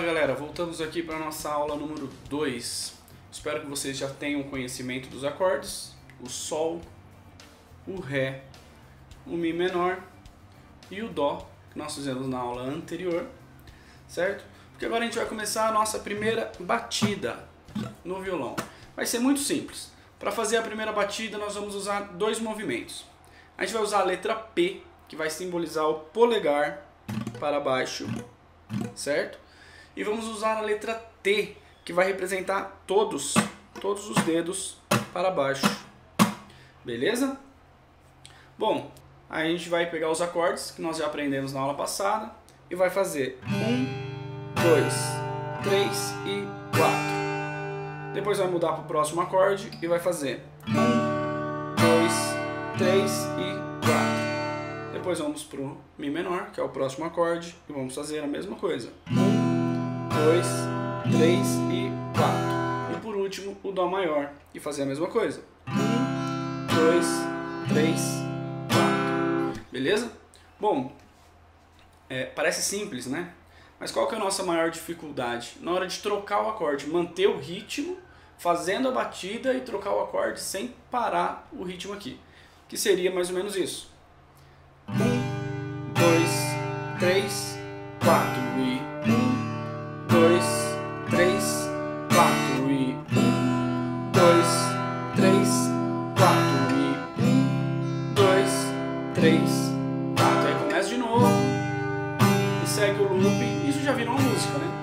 galera, voltamos aqui para a nossa aula número 2. Espero que vocês já tenham conhecimento dos acordes, o Sol, o Ré, o Mi menor e o Dó, que nós fizemos na aula anterior, certo? Porque agora a gente vai começar a nossa primeira batida no violão. Vai ser muito simples. Para fazer a primeira batida nós vamos usar dois movimentos. A gente vai usar a letra P, que vai simbolizar o polegar para baixo, certo? E vamos usar a letra T, que vai representar todos os dedos para baixo. Beleza? Bom, aí a gente vai pegar os acordes que nós já aprendemos na aula passada e vai fazer 1, 2, 3 e 4. Depois vai mudar para o próximo acorde e vai fazer 1, 2, 3 e 4. Depois vamos para o Mi menor, que é o próximo acorde, e vamos fazer a mesma coisa. 1, 2, 3 e 4. E por último, o Dó maior, e fazer a mesma coisa. 1, 2, 3, 4. Beleza? Bom, parece simples, né? Mas qual que é a nossa maior dificuldade? Na hora de trocar o acorde, manter o ritmo, fazendo a batida e trocar o acorde sem parar o ritmo aqui. Que seria mais ou menos isso. 1, 2, 3, 4 e 1, 2, 3, 4 e 1, 2, 3, 4 e 1, 2, 3, 4. Aí começa de novo e segue o loop. Isso já virou uma música, né?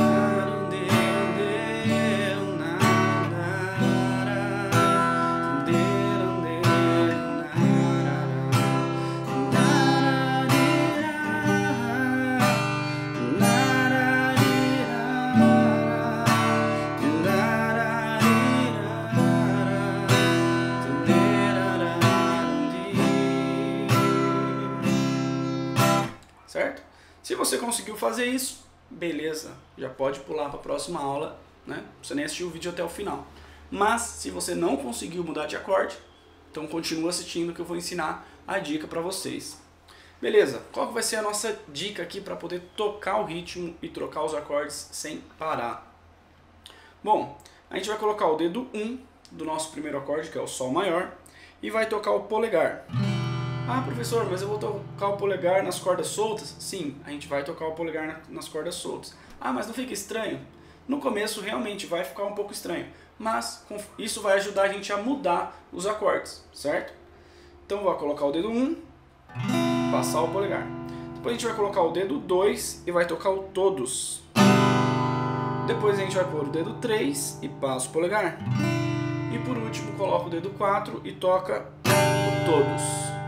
Certo? Se você conseguiu fazer isso, beleza, já pode pular para a próxima aula, né? Você nem assistiu o vídeo até o final. Mas se você não conseguiu mudar de acorde, então continua assistindo que eu vou ensinar a dica para vocês. Beleza, qual que vai ser a nossa dica aqui para poder tocar o ritmo e trocar os acordes sem parar? Bom, a gente vai colocar o dedo 1 do nosso primeiro acorde, que é o Sol maior, e vai tocar o polegar. Ah, professor, mas eu vou tocar o polegar nas cordas soltas? Sim, a gente vai tocar o polegar nas cordas soltas. Ah, mas não fica estranho? No começo realmente vai ficar um pouco estranho, mas isso vai ajudar a gente a mudar os acordes, certo? Então vou colocar o dedo 1, passar o polegar. Depois a gente vai colocar o dedo 2 e vai tocar o todos. Depois a gente vai pôr o dedo 3 e passa o polegar. E por último coloca o dedo 4 e toca o todos.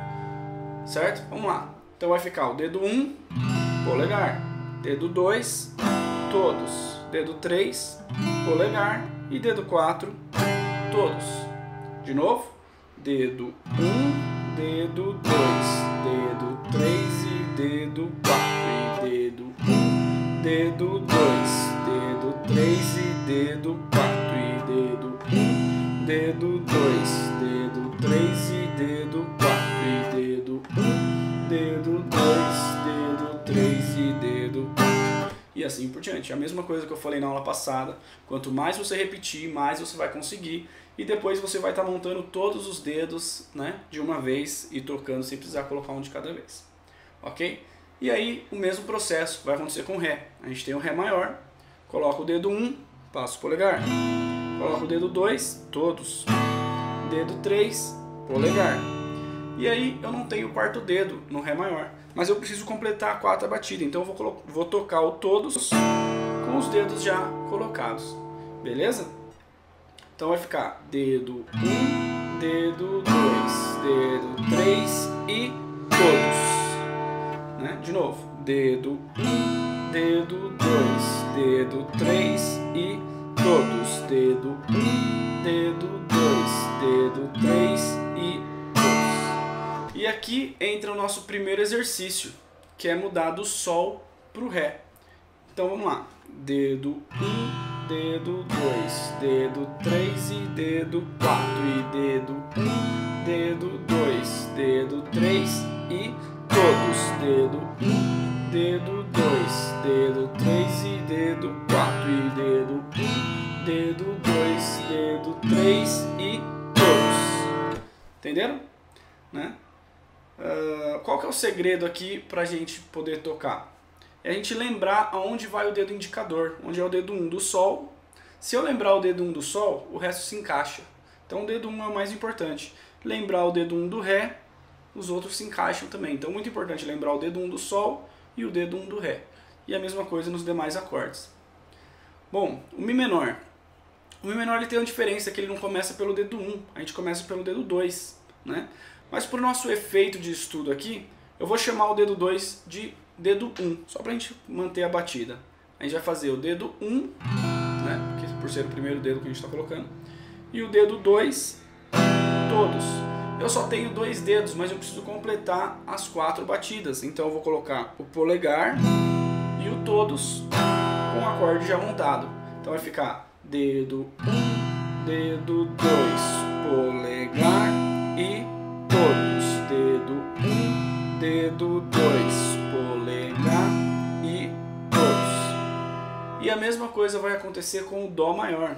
Certo? Vamos lá. Então vai ficar o dedo 1, polegar, dedo 2, todos, dedo 3, polegar e dedo 4, todos. De novo, dedo 1, dedo 2, dedo 3 e dedo 4 e dedo 1, dedo 2, dedo 3 e dedo 4 e dedo 1, dedo 2, dedo 3 e dedo 4 e dedo 1, dedo 2, dedo 3 e dedo 4. E assim por diante. A mesma coisa que eu falei na aula passada. Quanto mais você repetir, mais você vai conseguir. E depois você vai estar montando todos os dedos, né, de uma vez e tocando sem precisar colocar um de cada vez. Ok? E aí o mesmo processo vai acontecer com o Ré. A gente tem o Ré maior, coloca o dedo 1, passa o polegar. Coloca o dedo 2, todos. Dedo 3, polegar. E aí eu não tenho o quarto dedo no Ré maior, mas eu preciso completar a quarta batida, então eu vou tocar o todos com os dedos já colocados, beleza? Então vai ficar dedo 1, dedo 2, dedo 3 e todos, né? De novo, dedo 1, dedo 2, dedo 3 e todos, dedo 1, dedo 2, dedo 3 e todos. E aqui entra o nosso primeiro exercício, que é mudar do Sol para o Ré. Então vamos lá. Dedo 1, dedo 2, dedo 3 e dedo 4 e dedo 1, dedo 2, dedo 3 e todos. Dedo 1, dedo 2, dedo 3 e dedo 4 e dedo 1, dedo 2, dedo 3 e todos. Entenderam? Né? Qual que é o segredo aqui pra gente poder tocar? É a gente lembrar aonde vai o dedo indicador, onde é o dedo 1 do Sol. Se eu lembrar o dedo 1 do Sol, o resto se encaixa. Então o dedo 1 é o mais importante. Lembrar o dedo 1 do Ré, os outros se encaixam também. Então muito importante lembrar o dedo 1 do Sol e o dedo 1 do Ré. E a mesma coisa nos demais acordes. Bom, o Mi menor. O Mi menor ele tem uma diferença que ele não começa pelo dedo 1, a gente começa pelo dedo 2, né? Mas para o nosso efeito de estudo aqui, eu vou chamar o dedo 2 de dedo 1, só para a gente manter a batida. A gente vai fazer o dedo 1, né? Porque por ser o primeiro dedo que a gente está colocando, e o dedo 2, todos. Eu só tenho 2 dedos, mas eu preciso completar as 4 batidas. Então eu vou colocar o polegar e o todos com o acorde já montado. Então vai ficar dedo 1, dedo 2, polegar e todos. Dedo 1, dedo 2, polegar e todos. E a mesma coisa vai acontecer com o Dó maior.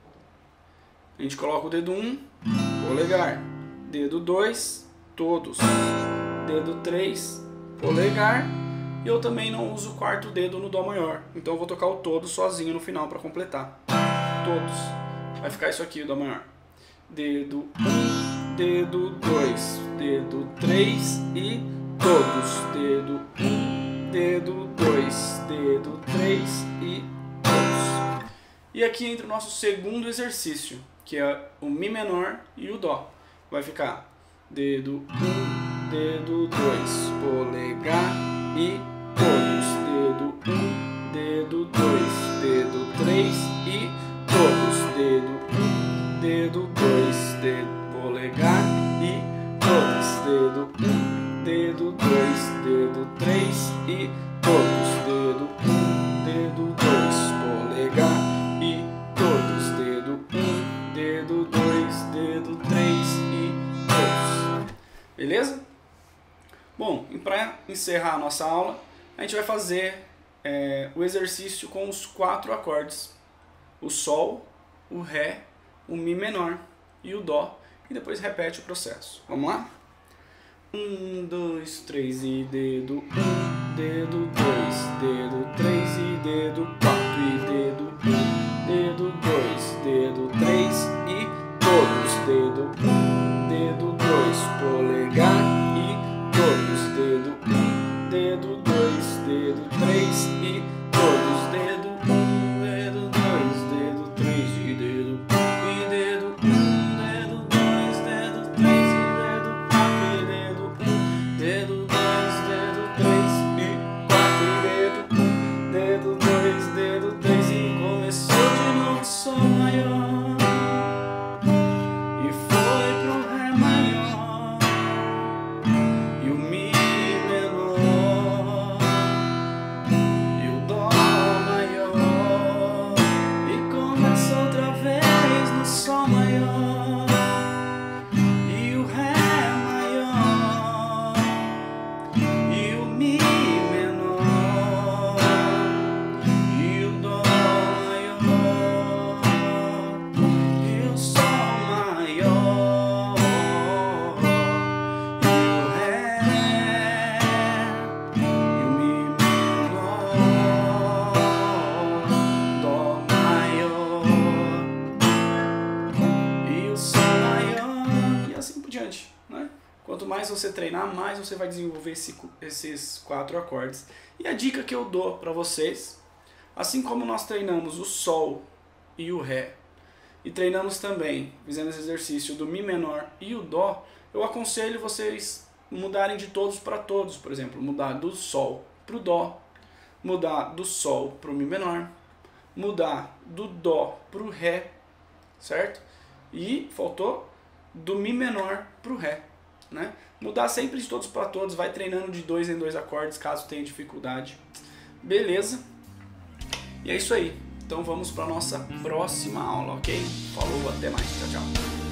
A gente coloca o dedo 1, polegar. Dedo 2, todos. Dedo 3, polegar. E eu também não uso o quarto dedo no Dó maior. Então eu vou tocar o todos sozinho no final para completar. Todos. Vai ficar isso aqui, o Dó maior. Dedo 1, dedo 2, dedo 3 e todos. Dedo 1, dedo 2, dedo 3 e todos. E aqui entra o nosso segundo exercício, que é o Mi menor e o Dó. Vai ficar dedo 1, dedo 2, polegar e todos. Dedo 1, dedo 2, dedo 3 e todos. Dedo 1, dedo 2, dedo polegar e todos. Dedo 1, dedo 2, dedo 3 e todos. Dedo 1, dedo 2, polegar e todos. Dedo 1, dedo 2, dedo 3 e todos. Beleza? Bom, e para encerrar a nossa aula, a gente vai fazer o exercício com os 4 acordes. O Sol, o Ré, o Mi menor e o Dó. E depois repete o processo. Vamos lá? 1, 2, 3 e dedo 1, dedo 2, dedo 3 e dedo 4 e dedo 1, dedo 2, dedo 3 e todos. Dedo 1, dedo 2, polegar e todos. Dedo 1, dedo 2, dedo 3 e todos. Dedo 1, dedo 2, dedo 3 e dedo 1 e dedo 1, dedo 2, dedo 3 e dedo 4 e dedo 1, dedo 2, dedo 3 e 4 e dedo 1, dedo 2, dedo 3 e começou de novo Sol maior. Quanto mais você treinar, mais você vai desenvolver esses 4 acordes. E a dica que eu dou para vocês, assim como nós treinamos o Sol e o Ré, e treinamos também, fizemos esse exercício do Mi menor e o Dó, eu aconselho vocês mudarem de todos para todos. Por exemplo, mudar do Sol para o Dó, mudar do Sol para o Mi menor, mudar do Dó para o Ré, certo? E faltou do Mi menor para o Ré. Né? Mudar sempre de todos para todos, vai treinando de 2 em 2 acordes caso tenha dificuldade. Beleza? E é isso aí. Então vamos para a nossa próxima aula, ok? Falou, até mais. Tchau, tchau.